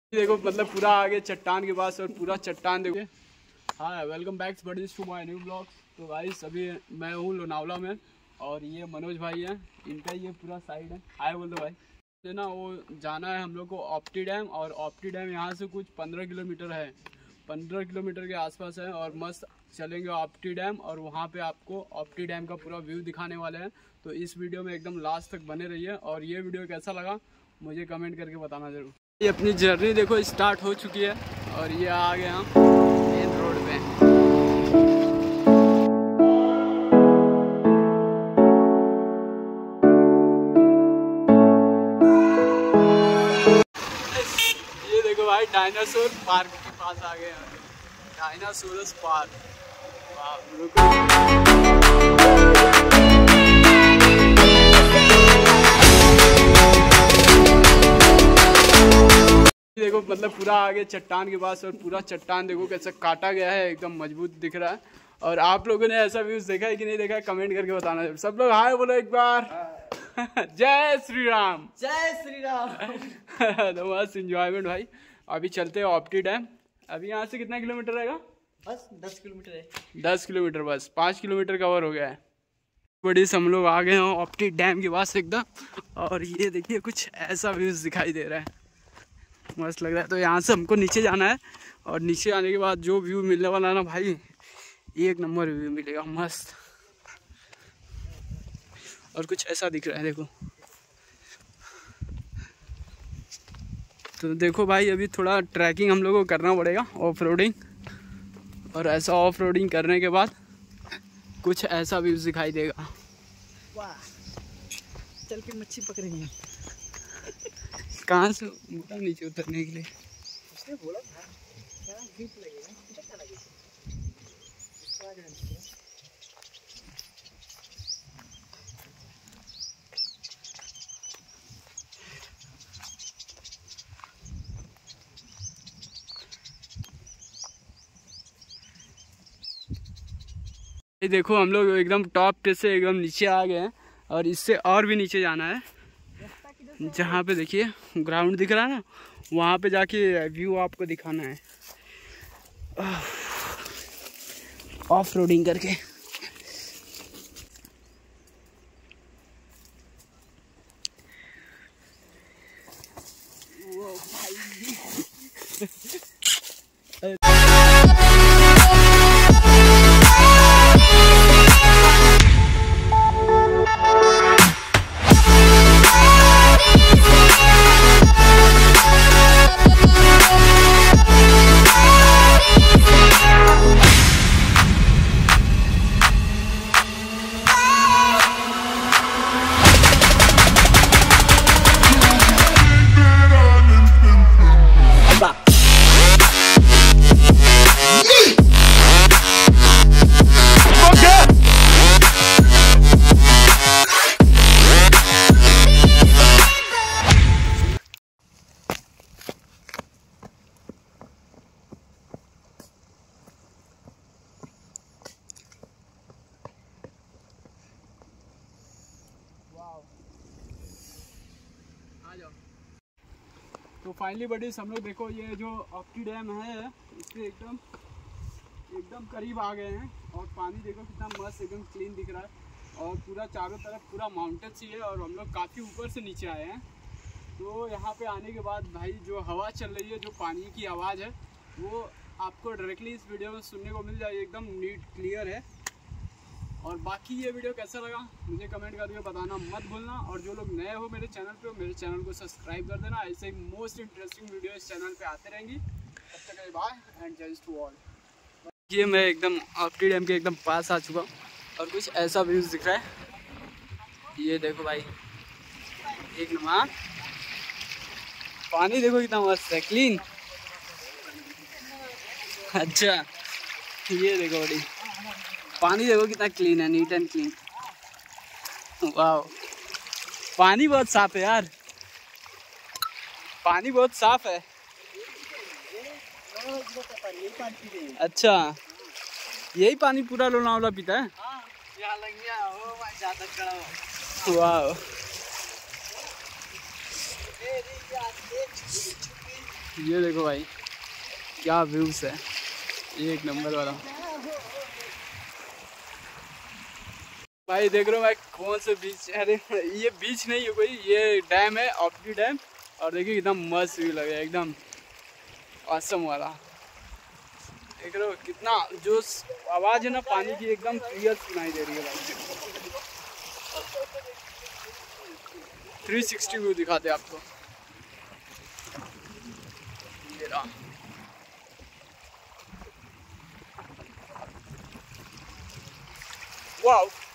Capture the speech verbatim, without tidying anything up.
देखो मतलब पूरा आगे चट्टान के पास और पूरा चट्टान देखो। हाँ, welcome back to my new blog. तो गाइस अभी मैं हूँ लोनावला में और ये मनोज भाई हैं, इनका ये पूरा साइड है। हाय बोल दो भाई। तो ना वो जाना है हम लोग को ऑप्टी डैम, और ऑप्टी डैम यहाँ से कुछ पंद्रह किलोमीटर है, पंद्रह किलोमीटर के आसपास है। और मस्त चलेंगे ऑप्टी डैम और वहाँ पे आपको ऑप्टी डैम का पूरा व्यू दिखाने वाले हैं। तो इस वीडियो में एकदम लास्ट तक बने रहिए और ये वीडियो कैसा लगा मुझे कमेंट करके बताना जरूर। ये अपनी जर्नी देखो स्टार्ट हो चुकी है और ये आ गए हम मेन रोड पे। ये देखो भाई डायनासोर पार्क के पास आ गए हैं, डायनासोरस पार्क। देखो मतलब पूरा आगे चट्टान के पास और पूरा चट्टान देखो कैसे काटा गया है, एकदम मजबूत दिख रहा है। और आप लोगों ने ऐसा व्यूज देखा है कि नहीं देखा है कमेंट करके बताना। सब लोग हाय बोलो एक बार। जय श्री राम, जय श्री राम। तो बस एंजॉयमेंट भाई। अभी चलते हैं ऑप्टी डैम। अभी यहाँ से कितना किलोमीटर रहेगा? बस दस किलोमीटर है। दस किलोमीटर बस पाँच किलोमीटर कवर हो गया है। बड़ी से हम लोग आ गए हैं ऑप्टी डैम के पास एकदम। और ये देखिए कुछ ऐसा व्यूज दिखाई दे रहा है, मस्त लग रहा है। तो यहाँ से हमको नीचे जाना है और नीचे आने के बाद जो व्यू मिलने वाला है ना भाई, एक नंबर व्यू मिलेगा मस्त। और कुछ ऐसा दिख रहा है देखो। तो देखो भाई अभी थोड़ा ट्रैकिंग हम लोगों को करना पड़ेगा, ऑफ रोडिंग। और ऐसा ऑफ रोडिंग करने के बाद कुछ ऐसा व्यूज दिखाई देगा। वाह, चल के मच्छी पकड़ेंगे। कहाँ से मोटा नीचे उतरने के लिए? उसने बोला था क्या गिफ्ट लगेगा, मुझे क्या लगेगा। ये देखो हम लोग एकदम टॉप पे से एकदम नीचे आ गए हैं और इससे और भी नीचे जाना है। जहाँ पे देखिए ग्राउंड दिख रहा है ना, वहाँ पे जाके व्यू आपको दिखाना है ऑफ रोडिंग करके। वो भाई तो फाइनली बडीज हम लोग देखो ये जो ऑप्टी डैम है इससे एकदम एकदम करीब आ गए हैं। और पानी देखो कितना मस्त एकदम क्लीन दिख रहा है और पूरा चारों तरफ पूरा माउंटेन सी है और हम लोग काफ़ी ऊपर से नीचे आए हैं। तो यहाँ पे आने के बाद भाई जो हवा चल रही है, जो पानी की आवाज़ है, वो आपको डायरेक्टली इस वीडियो में सुनने को मिल जाए। एकदम नीट क्लियर है। और बाकी ये वीडियो कैसा लगा मुझे कमेंट करके बताना मत भूलना। और जो लोग नए हो मेरे चैनल पे, मेरे चैनल को सब्सक्राइब कर देना। ऐसे ही मोस्ट इंटरेस्टिंग वीडियो इस चैनल पे आते रहेंगी। तब तक बाय एंड जय टू ऑल। ये मैं एकदम ऑप्टी डैम के एकदम पास आ चुका हूँ और कुछ ऐसा व्यूज़ दिख रहा है। ये देखो भाई एक नंबर पानी देखो कितना मस्त है, क्लीन। अच्छा ये देखो बड़ी पानी देखो कितना क्लीन है, नीट एंड क्लीन। वाह, पानी बहुत साफ है यार, पानी बहुत साफ है। अच्छा यही पानी पूरा लोनावला पीता है? वाह ये देखो भाई क्या व्यूज है, एक नंबर वाला। भाई देख रहे हो भाई कौन से बीच, अरे ये बीच नहीं है कोई, ये डैम है, ऑप्टी डैम। और देखिए कितना मस्त व्यू लगे, एकदम ऑसम वाला। देख रहे हो कितना जो आवाज़ है ना पानी की, एकदम क्लियर सुनाई दे रही है भाई। थ्री सिक्सटी व्यू दिखाते आपको। ये रहा। वाओ।